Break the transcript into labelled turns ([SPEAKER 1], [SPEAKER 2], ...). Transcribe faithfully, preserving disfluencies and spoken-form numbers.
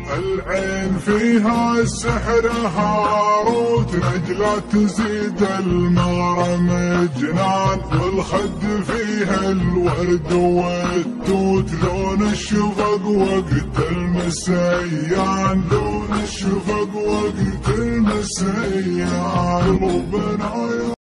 [SPEAKER 1] العين فيها السحر هاروت، نجلة تزيد المغرم جنان، والخد فيها الورد والتوت، لون الشفق وقت المسيان، لون الشفق وقت المسيان. قلوبنا